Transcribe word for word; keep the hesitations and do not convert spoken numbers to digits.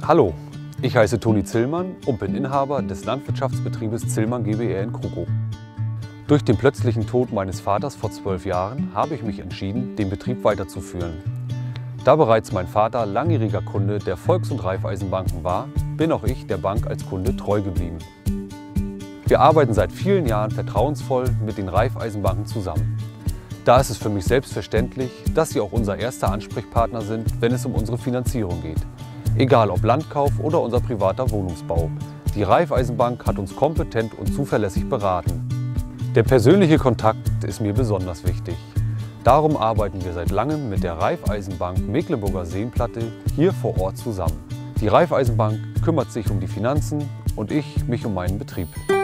Hallo, ich heiße Toni Zillmann und bin Inhaber des Landwirtschaftsbetriebes Zillmann GbR in Krukow. Durch den plötzlichen Tod meines Vaters vor zwölf Jahren habe ich mich entschieden, den Betrieb weiterzuführen. Da bereits mein Vater langjähriger Kunde der Volks- und Raiffeisenbanken war, bin auch ich der Bank als Kunde treu geblieben. Wir arbeiten seit vielen Jahren vertrauensvoll mit den Raiffeisenbanken zusammen. Da ist es für mich selbstverständlich, dass sie auch unser erster Ansprechpartner sind, wenn es um unsere Finanzierung geht. Egal ob Landkauf oder unser privater Wohnungsbau. Die Raiffeisenbank hat uns kompetent und zuverlässig beraten. Der persönliche Kontakt ist mir besonders wichtig. Darum arbeiten wir seit langem mit der Raiffeisenbank Mecklenburger Seenplatte hier vor Ort zusammen. Die Raiffeisenbank kümmert sich um die Finanzen und ich mich um meinen Betrieb.